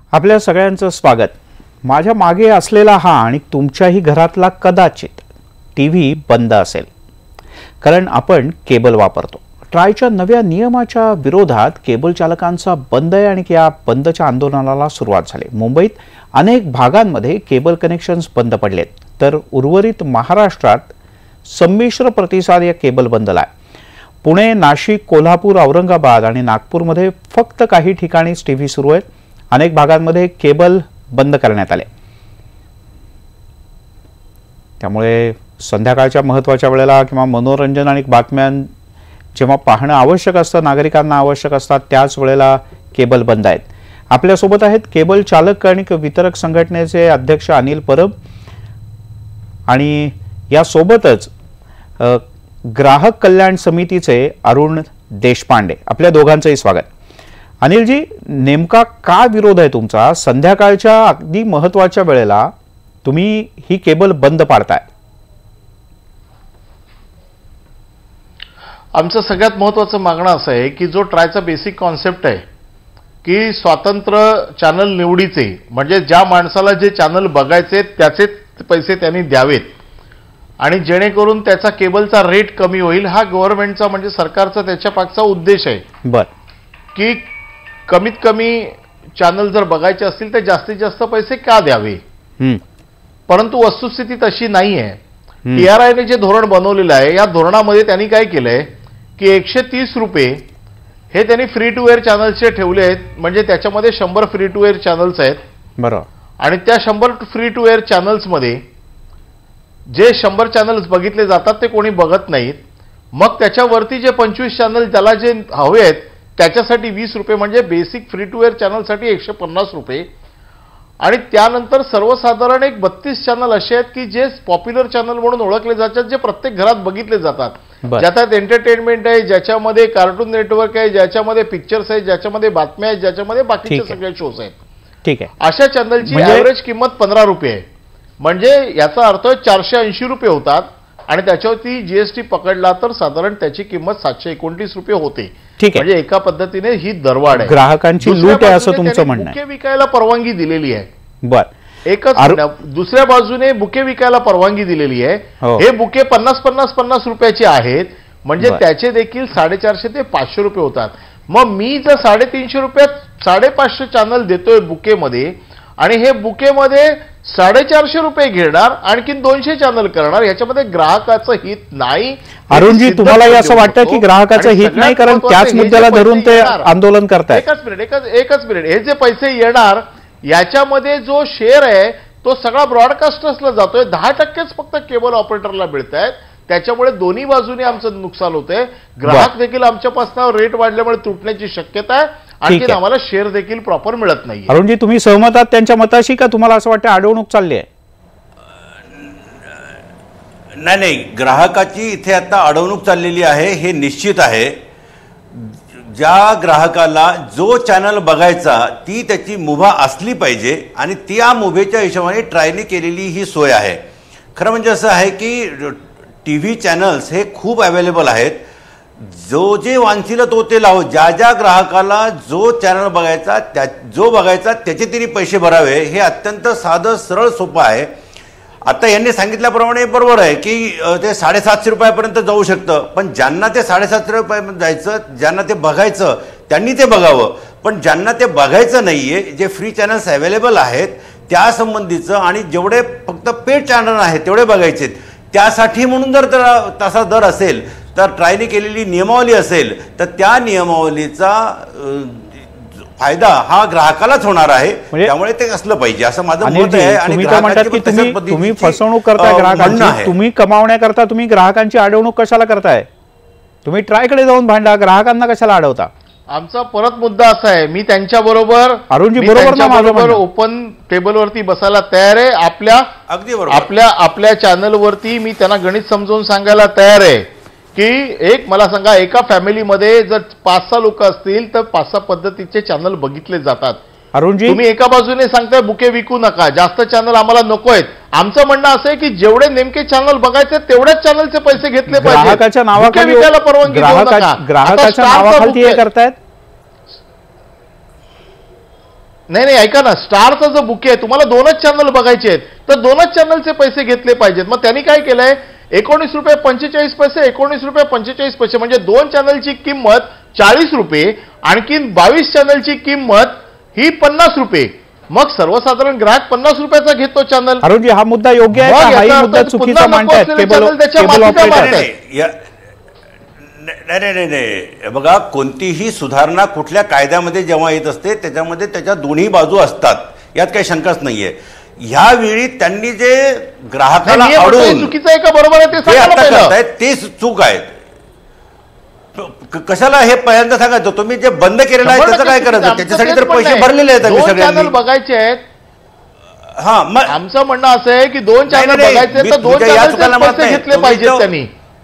आपल्या सगळ्यांचं स्वागत। माझ्या मागे असलेला हा आणि तुमच्याही घरातला कदाचित टीव्ही बंद असेल, कारण आपण केबल वापरतो। ट्रायच्या नव्या नियमाच्या विरोधात केबल चालकांचा बंद आहे आणि या बंदच्या आंदोलनाला सुरुवात झाली। मुंबईत अनेक भागांमध्ये केबल कनेक्शन्स बंद पडलेत, तर उर्वरित महाराष्ट्रात संमिश्र प्रतिसाद या केबल बंदला आहे। पुणे, नाशिक, कोल्हापूर, औरंगाबाद आणि नागपूरमध्ये फक्त काही ठिकाणीच टीव्ही सुरू आहेत। अनेक भागांमध्ये केबल बंद करण्यात आले। त्यामुळे संध्याकाळच्या महत्त्वाच्या वेळेला किंवा मनोरंजन आणि बातम्यां जेव्हा पाहणं आवश्यक असतं, नागरिकांना आवश्यक असतात, त्याच वेळेला केबल बंद आहेत। आपल्या सोबत आहेत केबल चालक आणि वितरक संघटनेचे अध्यक्ष अनिल परब आणि या सोबतच ग्राहक कल्याण समितीचे अरुण देशपांडे। आपल्या दोघांचंही स्वागत। अनिल जी, नेमका का विरोध आहे तुमचा? संध्याकाळच्या अगदी महत्त्वाच्या वेळेला तुम्ही ही केबल बंद पाडताय। आमचं सगळ्यात महत्त्वाचं मागणं असं आहे की जो ट्रायचा बेसिक कॉन्सेप्ट आहे की स्वतंत्र चॅनल निवडीचे, म्हणजे ज्या माणसाला जे चॅनल बघायचे त्याचे पैसे त्यांनी द्यावेत आणि जेणेकरून त्याचा केबलचा रेट कमी होईल, हा गव्हर्नमेंटचा म्हणजे सरकारचा त्याच्या मागचा उद्देश आहे। बर, की कमीत कमी चॅनल जर बघायचे असतील तर जास्तीत जास्त पैसे का द्यावे। परंतु वस्तुस्थिती तशी नाहीये। टीआरआयने जे धोरण बनवलेलं आहे, या धोरणामध्ये त्यांनी काय केलंय की 130 रुपये हे त्यांनी फ्री टू एअर चॅनल्सचे ठेवले आहेत, म्हणजे त्याच्यामध्ये 100 फ्री टू एअर चॅनल्स आहेत। बरोबर। आणि त्या 100 फ्री टू एअर चॅनल्समध्ये जे 100 चॅनल्स बघितले जातात ते कोणी बघत नाहीत। मग त्याच्यावरती जे 25 चॅनल त्याला जे हवे आहेत त्याच्यासाठी 20 रुपये, म्हणजे बेसिक फ्री टू एअर चॅनलसाठी 150 रुपये। आणि त्यानंतर सर्वसाधारण एक 32 चॅनल असे आहेत की जे पॉप्युलर चॅनल म्हणून ओळखले जातात, जे प्रत्येक घरात बघितले जातात, ज्याच्यात एंटरटेनमेंट आहे, ज्याच्यामध्ये कार्टून नेटवर्क आहे, ज्याच्यामध्ये पिक्चर्स आहेत, ज्याच्यामध्ये बातम्या आहेत, ज्याच्यामध्ये बाकीचे सगळे शोज आहेत। ठीक आहे। अशा चॅनलची ॲव्हरेज किंमत 15 रुपये आहे, म्हणजे याचा अर्थ 480 रुपये होतात आणि त्याच्यावरती जीएसटी पकडला तर साधारण त्याची किंमत 729 रुपये होते। ठीक आहे। म्हणजे एका पद्धतीने ही दरवाढ आहे, ग्राहकांची लूट आहे असं तुमचं म्हणणं आहे। बुके विकायला परवानगी दिलेली आहे। बर, एकच। दुसऱ्या बाजूने बुके विकायला परवानगी दिलेली आहे। हे बुके 50 रुपयाचे आहेत, म्हणजे त्याचे देखील 450 ते 500 रुपये होतात। मग मी जर 350 रुपयात 550 चॅनल देतोय बुकेमध्ये आणि हे बुकेमध्ये 450 रुपये घेणार, आणखी 200 चॅनल करणार, याच्यामध्ये ग्राहकाचं हित नाही। अरुणजी, तुम्हाला असं वाटतं की ग्राहकाचं हित नाही, कारण त्याच मुद्द्याला धरून ते आंदोलन करतायत? एकच मिनिट, हे जे पैसे येणार याच्यामध्ये जो शेअर आहे तो सगळा ब्रॉडकास्टर्सला जातोय, 10%च फक्त केबल ऑपरेटरला मिळत आहेत। त्याच्यामुळे दोन्ही बाजूने आमचं नुकसान होतंय। ग्राहक देखील आमच्यापासून रेट वाढल्यामुळे तुटण्याची शक्यता आहे, आणखी आम्हाला शेअर देखील प्रॉपर मिळत नाही। अरुणजी, तुम्ही सहमत आहात त्यांच्या मताशी का तुम्हाला असं वाटतं अडवणूक चालली आहे? नाही, ग्राहकाची इथे आता अडवणूक चाललेली आहे हे निश्चित आहे। ज्या ग्राहकाला जो चॅनल बघायचा ती त्याची मुभा असली पाहिजे आणि त्या मुभेच्या हिशोबाने ट्रायने केलेली ही सोय आहे। खरं म्हणजे असं आहे की टीव्ही चॅनल्स हे खूप अवेलेबल आहेत, जो जे वांछील तो ते लावो। ज्या ग्राहकाला जो चॅनल बघायचा त्याचे तरी पैसे भरावे, हे अत्यंत साधं सरळ सोपं आहे। आता यांनी सांगितल्याप्रमाणे बरोबर आहे की ते 750 रुपयापर्यंत जाऊ शकतं, पण ज्यांना ते 750 रुपयापर्यंत जायचं, ज्यांना ते बघायचं त्यांनी ते बघावं। पण ज्यांना ते बघायचं नाहीये, जे फ्री चॅनल्स अवेलेबल आहेत त्या संबंधीचं आणि जेवढे फक्त पेड चॅनल आहेत तेवढे बघायचे, त्यासाठी म्हणून जर तसा दर असेल तर ट्रायने केलेली नियमावली असेल तर त्या नियमावलीचा फायदा हा ग्राहकालाच होणार आहे। त्यामुळे ते असलं पाहिजे असं माझं मत आहे। आणि तुम्ही फसवणूक करताय ग्राहकांची, तुम्ही कमावण्याकरता तुम्ही ग्राहकांची अडवणूक कशाला करताय? तुम्ही ट्रायकडे जाऊन भांडा, ग्राहकांना कशाला अडवता? आमचा परत मुद्दा असा आहे, मी त्यांच्याबरोबर अरुणजी बरोबर ओपन टेबलवरती बसायला तयार आहे। अगदी बरोबर। आपल्या चॅनलवरती मी त्यांना गणित समजावून सांगायला तयार आहे की मला सांगा, एका फॅमिलीमध्ये जर 5-6 लोक असतील तर 5-6 पद्धतीचे चॅनल बघितले जातात। अरुणजी, तुम्ही एका बाजूने सांगताय बुके विकू नका, जास्त चॅनल आम्हाला नको आहेत। आमचं म्हणणं असं आहे की जेवढे नेमके चॅनल बघायचे तेवढ्याच चॅनलचे पैसे घेतले पाहिजे। ग्राहकाच्या नावाखाली विकायला परवानगी देऊ नका। ग्राहकाच्या नावाखाली हे करतायत। नाही नाही, ऐका ना, स्टारचा जो बुके आहे, तुम्हाला 2च चॅनल बघायचे आहेत तर 2च चॅनलचे पैसे घेतले पाहिजेत. मग त्यांनी काय केलंय, 19 रुपये 45 पैसे, 19 रुपये 45 पैसे, म्हणजे 2 चॅनलची किंमत 40 रुपये, आणखीन 22 चॅनलची किंमत ही 50 रुपये. मग सर्वसाधारण ग्राहक 50 रुपयाचा घेतो चॅनल. अरुणजी, हा मुद्दा योग्य आहे का? हाही मुद्दा चुकीचा मांडतायत केबल ऑपरेटर. नाही, बघा, कोणतीही सुधारणा कुठल्या कायद्यामध्ये जेव्हा येत असते त्याच्यामध्ये त्याच्या दोन्ही बाजू असतात, यात काही शंकाच नाहीये. ह्यावेळी त्यांनी जे ग्राहकाला अडवून चुकीचं आहे का बरोबर आहे ते करतायत ते चूक आहे. कशाला हे पहिल्यांदा सांगायचं, तुम्ही जे बंद केलेलं आहे त्याचं काय करायचं, त्याच्यासाठी तर पैसे भरलेले आहेत आम्ही सगळ्यांनी. बघायचे आहेत. हा, मग आमचं म्हणणं असं आहे की 2 चॅनल बघायचे तर 2 चॅनल पैसे घेतले पाहिजेत त्यांनी.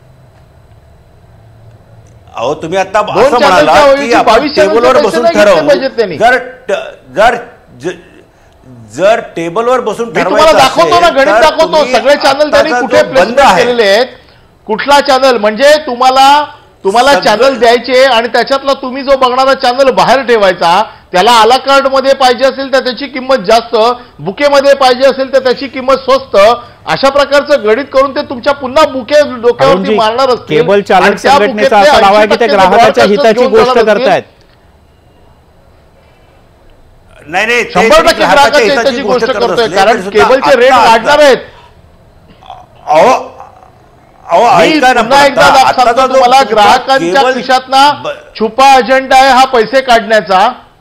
अहो, तुम्ही आता असं म्हणाला की आपण टेबलवर बसून ठरवू. जर टेबलवर बसून तुम्हाला दाखवतो ना, गणित दाखवतो, सगळे चॅनल त्यांनी कुठे बंद केलेले आहेत, कुठला चॅनल, म्हणजे तुम्हाला चॅनल द्यायचे आणि त्याच्यातला तुम्ही जो बघणारा चॅनल बाहेर ठेवायचा. त्याला आला कार्ड मध्ये पाहिजे असेल तर त्याची किंमत जास्त, बुकेमध्ये पाहिजे असेल तर त्याची किंमत स्वस्त. अशा प्रकारचं गणित करून ते तुमच्या पुन्हा बुके डोक्यावरती मारणार असतील. केबल चालक संघटनेचा असा दावा आहे की ते ग्राहकाच्या हिताची गोष्ट करतायत. नाही, 100% ग्राहकाच्या हिताची गोष्ट करतोय, कारण केबलचे रेट वाढणार आहेत. पुन्हा एकदा सांगतो तुम्हाला, ग्राहकांच्या खिशातला छुपा अजेंडा आहे हा पैसे काढण्याचा,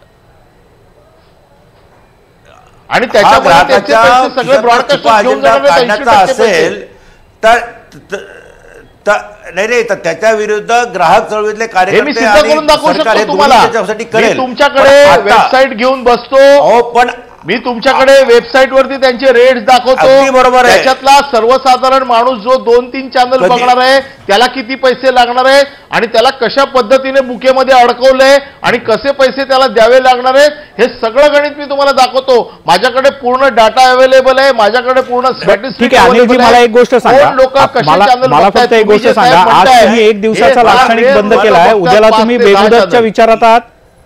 आणि त्याच्या सगळे ब्रॉडकास्ट घेऊन काढण्याचा असेल तर नाही, तर त्याच्या विरुद्ध ग्राहक चळवळीतले कार्यकर्ते मी सिद्ध करून दाखवू शकतो तुम्हाला. तुमच्याकडे वेबसाईट घेऊन बसतो, पण मी तुमच्याकडे वेबसाईट वरती त्यांचे रेट्स दाखवतो. बरोबर आहे. त्याच्यातला सर्वसाधारण माणूस जो 2-3 चॅनल बघणार आहे त्याला किती पैसे लागणार आहेत, आणि त्याला कशा पद्धतीने बुकेमध्ये अडकवलंय आणि कसे पैसे त्याला द्यावे लागणार आहेत, हे सगळं गणित मी तुम्हाला दाखवतो. माझ्याकडे पूर्ण डाटा अवेलेबल आहे, माझ्याकडे पूर्ण स्टॅटिस्टिक्स. मला एक गोष्ट सांगा, मला फक्त एक गोष्ट सांगा, आज तुम्ही 1 दिवसाचा लाक्षणिक बंद केलाय, उद्याला तुम्ही बेमुदतच्या विचारात आहात?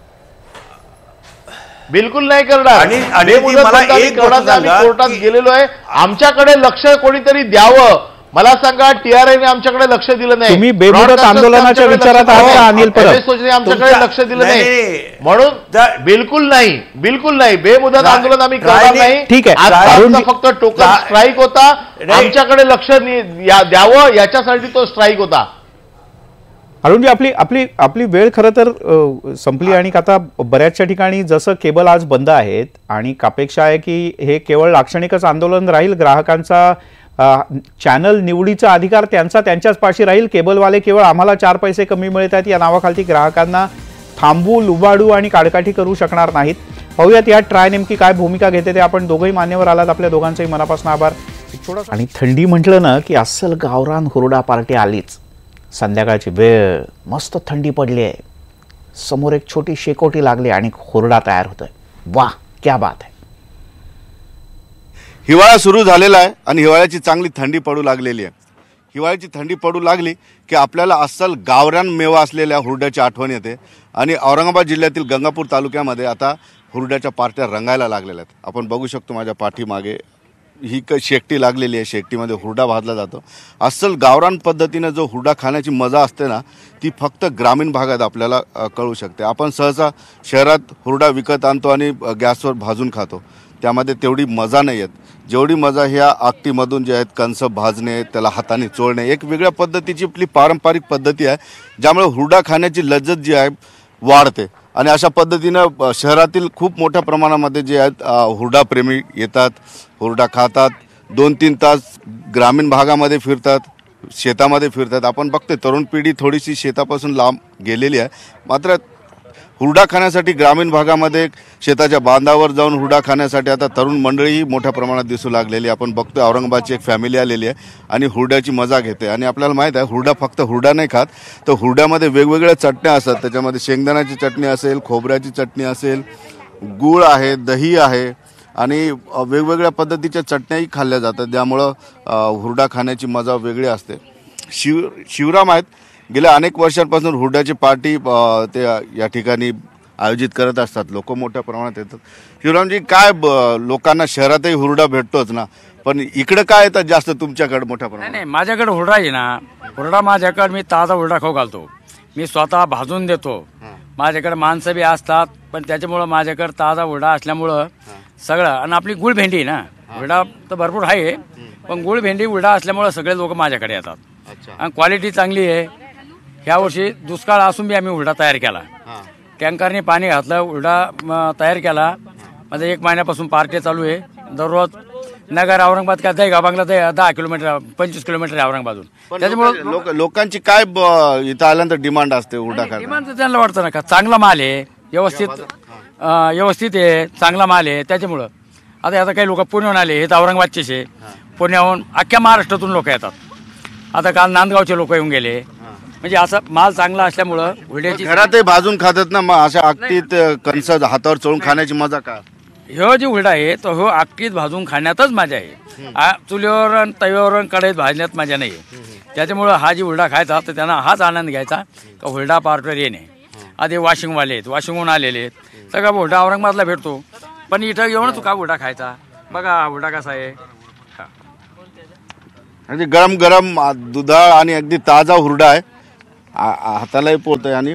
बिलकुल नाही करणार. आणि कोर्टात गेलेलो आहे. आमच्याकडे लक्ष कोणीतरी द्यावं. मला सांगा, टीआरआयने आमच्याकडे लक्ष दिलं नाही. तुम्ही बेमुदत आंदोलनाच्या विचारात आहात का अनिल परब? आमच्याकडे लक्ष दिलं नाही, म्हणून बिलकुल नाही बेमुदत आंदोलन आम्ही करणार नाही. ठीक आहे, फक्त टोकन स्ट्राईक होता, आमच्याकडे लक्ष द्यावं याच्यासाठी तो स्ट्राईक होता. अरुणजी, आपली वेळ खरं तर संपली, आणि आता बऱ्याचशा ठिकाणी जसं केबल आज बंद आहेत, आणि अपेक्षा आहे की हे केवळ लाक्षणिकच आंदोलन राहील. ग्राहकांचा चॅनल निवडीचा अधिकार त्यांच्याच पाशी राहील. केबलवाले केवळ आम्हाला 4 पैसे कमी मिळत आहेत या नावाखाली ग्राहकांना थांबू, लुबाडू आणि काडकाठी करू शकणार नाहीत. पाहूयात यात ट्राय नेमकी काय भूमिका घेते ते. आपण दोघंही मान्यवर आलात, आपल्या दोघांचंही मनापासून आभार. आणि थंडी म्हटलं ना की अस्सल गावरान हुरडा पार्टी आलीच. संध्याकाळची वेळ, मस्त थंडी पडली आहे, समोर एक छोटी शेकोटी लागली आणि हुरडा तयार होतोय. वाह, क्या बात आहे. हिवाळा सुरू झालेला आहे आणि हिवाळ्याची चांगली थंडी पडू लागलेली आहे. हिवाळ्याची थंडी पडू लागली की आपल्याला अस्सल गावरान मेवा असलेल्या हुरड्याची आठवण येते. आणि औरंगाबाद जिल्ह्यातील गंगापूर तालुक्यामध्ये आता हुरड्याच्या पार्ट्या रंगायला लागलेल्या आहेत. आपण बघू शकतो माझ्या पाठीमागे ही शेकटी लागलेली आहे. शेकटीमध्ये हुरडा भाजला जातो. अस्सल गावरान पद्धतीने जो हुरडा खाण्याची मजा असते ना, ती फक्त ग्रामीण भागात आपल्याला कळू शकते. आपण सहसा शहरात हुरडा विकत आणतो आणि गॅसवर भाजून खातो, त्यामध्ये तेवढी मजा नाही येत जेवढी मजा ह्या आगटीमधून जे आहेत कंस भाजणे, त्याला हाताने चोळणे, एक वेगळ्या पद्धतीची आपली पारंपरिक पद्धती आहे, ज्यामुळे हुरडा खाण्याची लज्जत जी आहे वाढते. आणि अशा पद्धतीनं शहरातील खूप मोठ्या प्रमाणामध्ये जे आहेत हुरडा प्रेमी येतात, हुरडा खातात, 2-3 तास ग्रामीण भागामध्ये फिरतात, शेतामध्ये फिरतात. आपण बघते तरुण पिढी थोडीशी शेतापासून लांब गेलेली आहे, मात्र हुरडा खाण्यासाठी ग्रामीण भागामध्ये शेताच्या बांधावर जाऊन हुरडा खाण्यासाठी आता तरुण मंडळीही मोठ्या प्रमाणात दिसू लागलेली. आपण बघतो औरंगाबादची एक फॅमिली आलेली आहे आणि हुरड्याची मजा घेते. आणि आपल्याला माहीत आहे हुरडा फक्त हुरडा नाही खात, तर हुरड्यामध्ये वेगवेगळ्या चटण्या असतात. त्याच्यामध्ये शेंगदाण्याची चटणी असेल, खोबऱ्याची चटणी असेल, गूळ आहे, दही आहे आणि वेगवेगळ्या पद्धतीच्या चटण्याही खाल्ल्या जातात, ज्यामुळं हुरडा खाण्याची मजा वेगळी असते. शिवराम आहेत, गेल्या अनेक वर्षांपासून हुरड्याची पार्टी ते या ठिकाणी आयोजित करत असतात, लोक मोठ्या प्रमाणात येतात. शिवरामजी, काय लोकांना शहरातही हुरडा भेटतोच ना, पण इकडे काय येतात जास्त तुमच्याकडे मोठ्या प्रमाणात? नाही, माझ्याकडे हुरडा आहे ना. हुरडा माझ्याकडे मी ताजा हुरडा खाऊ घालतो, मी स्वतः भाजून देतो. माझ्याकडे माणसं बी असतात, पण त्याच्यामुळं माझ्याकडे ताजा हुरडा असल्यामुळं सगळं. आणि आपली गुळ भेंडी ना, हुरडा तर भरपूर आहे, पण गुळ भेंडी हुरडा असल्यामुळं सगळे लोक माझ्याकडे येतात. आणि क्वालिटी चांगली आहे. ह्या वर्षी दुष्काळ असून बी आम्ही हुरडा तयार केला, टँकरने पाणी घातलं, हुरडा तयार केला. माझं 1 महिन्यापासून पार्टी चालू आहे. दररोज नगर औरंगाबाद का दही गाबांगला 10 किलोमीटर 25 किलोमीटर आहे औरंगाबादून. त्याच्यामुळे लोकांची काय इथं आल्यानंतर डिमांड असते हुरडा खायला? डिमांड तर त्यांना वाटतं ना का चांगला माल आहे, व्यवस्थित आहे, चांगला माल आहे. त्याच्यामुळं आता काही लोक पुण्याहून आले, हे तर औरंगाबादचेच आहे. पुण्याहून अख्ख्या महाराष्ट्रातून लोक येतात. आता काल नांदगावचे लोक येऊन गेले. म्हणजे असं माल चांगला असल्यामुळं हुरड्याची घरातही भाजून खातात ना, मग अशा अगदीत कणस हातावर चोळून खाण्याची मजा का? ह्यो जी हुरडा आहे तो ह्यो आगीत भाजून खाण्यातच मजा आहे. चुलीवर आणि तव्यावर कढईत भाजण्यात मजा नाही. त्याच्यामुळं हा जी हुरडा खायचा तर त्यांना हाच आनंद घ्यायचा का हुरडा पार्टीवर येणे. आधी वाशिंगवाले आहेत, वाशिंगहून आलेले आहेत, सगळा हुरडा औरंगाबादला भेटतो, पण इथं येऊनच का हुरडा खायचा. बघा हुरडा कसा आहे, म्हणजे गरम गरम दुधाळ आणि अगदी ताजा हुरडा आहे, हातालाही पोळतोय. आणि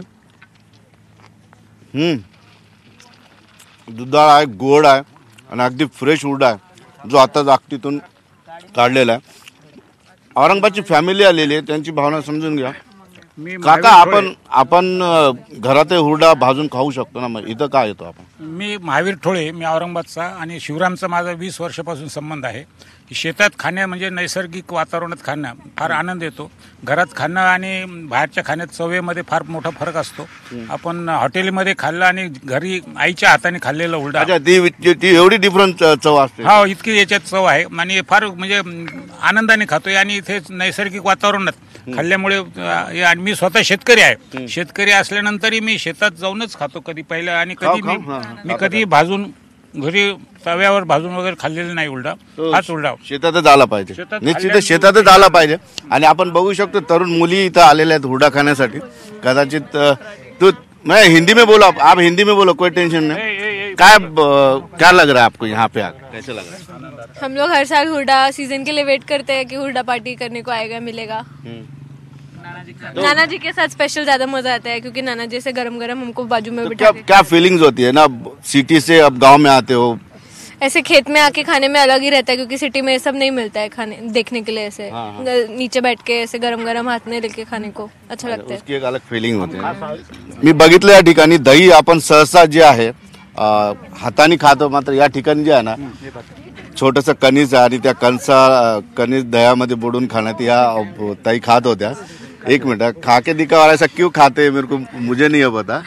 दुधाळ आहे, गोड आहे आणि अगदी फ्रेश हुरडा आहे जो आता जागतीतून काढलेला आहे. औरंगाबादची फॅमिली आलेली आहे, त्यांची भावना समजून घ्या. काका, आपण घरातही हुरडा भाजून खाऊ शकतो ना, मग इथं काय येतो आपण? मी महावीर ठोळे, मी औरंगाबादचा, आणि शिवरामचा माझा 20 वर्षापासून संबंध आहे. शेतात खाण्या म्हणजे नैसर्गिक वातावरणात खाणं फार आनंद येतो. घरात खाणं आणि बाहेरच्या खाण्यात चवेमध्ये फार मोठा फरक असतो. आपण हॉटेलमध्ये खाल्लं आणि घरी आईच्या हाताने खाल्लेलं हुरडा, ती एवढी डिफरंट चव असते? हा, इतकी याच्यात चव आहे आणि फार म्हणजे आनंदाने खातोय. आणि इथे नैसर्गिक वातावरणात खाल्ल्यामुळे, आणि मी स्वतः शेतकरी आहे, शेतकरी असल्यानंतरही मी शेतात जाऊनच खातो कधी पहिलं. आणि कधी मी कधी भाजून घरी तव्यावर भाजून वगैरे खाल्लेलं नाही हुरडा. हाच हुरडा शेतातच आला पाहिजे, निश्चित शेतातच आला पाहिजे. आणि आपण बघू शकतो तरुण मुली इथं आलेल्या आहेत हुरडा खाण्यासाठी. कदाचित तू मैं हिंदी में बोलो, आप हिंदी में बोलो, कोई टेंशन नहीं. क्या लग रहा है आपको यहाँ पे आकर, कैसे लग रहा है? हम लोग हर साल हुरडा सीजन के लिए वेट करते हैं कि हुरडा पार्टी करने को आएगा, मिलेगा. नाना जी के साथ स्पेशल ज्यादा मजा आता है, क्योंकि नाना जी से गरम गरम हमको बाजू में बिठा के. क्या फीलिंग्स होती है ना, सिटी से अब गांव में आते हो, ऐसे खेत में आके खाने में अलग ही रहता है, क्योंकि सिटी में ये सब नहीं मिलता है खाने देखने के लिए. ऐसे नीचे बैठ के ऐसे गरम गरम हाथ में लेके खाने को अच्छा लगता है. उसकी एक अलग फिलिंग होते है. मी बघितलं या ठिकाणी दही आपण सहसा जे आहे हाताने खातो, मात्र या ठिकाणी जे आहे ना छोटंसं कणीस आहे आणि त्या कणीस दह्यामध्ये बुडून खाण्यात या ताई खात होत्या. एक मिनट, खा के दिखाओ, ऐसा क्यों खाते हैं मेरे को, मुझे नहीं पता.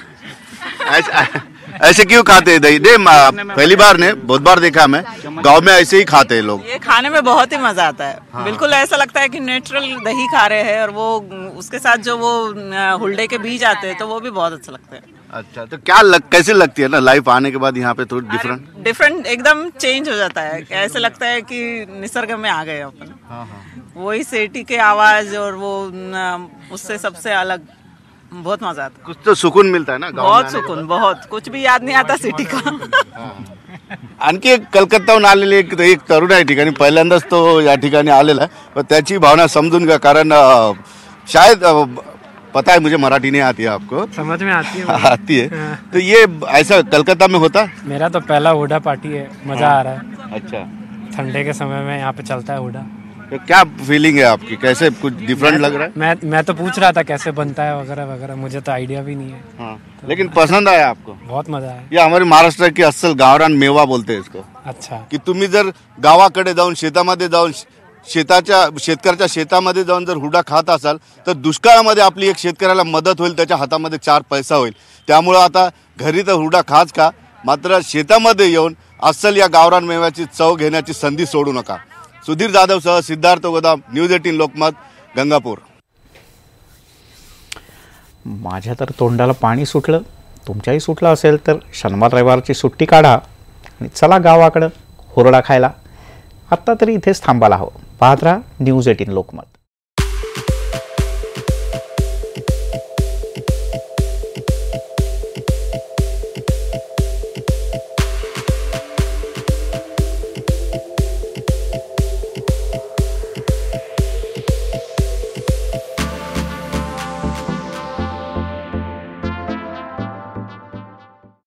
ऐसे क्यों खाते हैं दही? पहली बार ने बहुत बार देखा मैं, गांव में ऐसे ही खाते हैं लोग. ये खाने में बहुत ही मजा आता है. बिल्कुल ऐसा लगता है कि नेचुरल दही खा रहे हैं, और वो उसके साथ जो वो हुरडे के बीज आते हैं तो वो भी बहुत अच्छा लगता है. अच्छा, तो कैसे लगती है ना लाइफ आने के बाद यहाँ पे? थोड़ी डिफरेंट एकदम चेंज हो जाता है. ऐसे लगता है कि निसर्ग में आ गए अपन. वही सीटी के आवाज और वो उससे सबसे अलग बहुत मजा आता है. कुछ तो सुकून मिलता है ना गाँव बहुत सुकून, बहुत. कुछ भी याद नहीं आता सिटी का. आणखी एक कलकत्ताहून आलेले एक तरुण आहे ठिकाणी, पहिल्यांदाच तो या ठिकाणी आलेला आहे. पण त्याची भावना समजून घ्या, कारण शायद पता है मुझे मराठी नहीं आती है, आपको समझ में आती है. तो ये ऐसा कलकत्ता में होता? मेरा तो पहला हुरडा पार्टी है, मजा आ रहा है. अच्छा, ठंडे के समय में यहाँ पे चलता है हुरडा. तो क्या फीलिंग है आपकी, कैसे कुछ डिफरेंट लग रहा है? मैं तो पूछ रहा था कैसे बनता है वगैरह वगैरह, मुझे तो आइडिया भी नहीं है. तो लेकिन पसंद आया आपको? बहुत मजा आया. ये हमारे महाराष्ट्र की अस्सल गावरान मेवा बोलते हैं इसको. अच्छा, की तुम्ही जर गावाकडे जाऊन शेतामध्ये जाऊन शेतकऱ्याच्या शेतामध्ये जाऊन जर हुरडा खात असाल तर दुष्काळामध्ये आपली एक शेतकऱ्याला मदत होईल, त्याच्या हातामध्ये 4 पैसा होईल. त्यामुळे आता घरी तर हुरडा खाच का, मात्र शेतामध्ये येऊन अस्सल या गावरान मेव्याची चव घेण्याची संधी सोडू नका. सुधीर जाधव सह सिद्धार्थ गोदाम, न्यूज 18 लोकमत, गंगापूर. माझ्या तर तोंडाला पाणी सुटलं, तुमच्याही सुटलं असेल तर शनिवार रविवारची सुट्टी काढा आणि चला गावाकडं हुरडा खायला. आत्ता तरी इथेच थांबायला हवं. पाहत राहा न्यूज 18 लोकमत.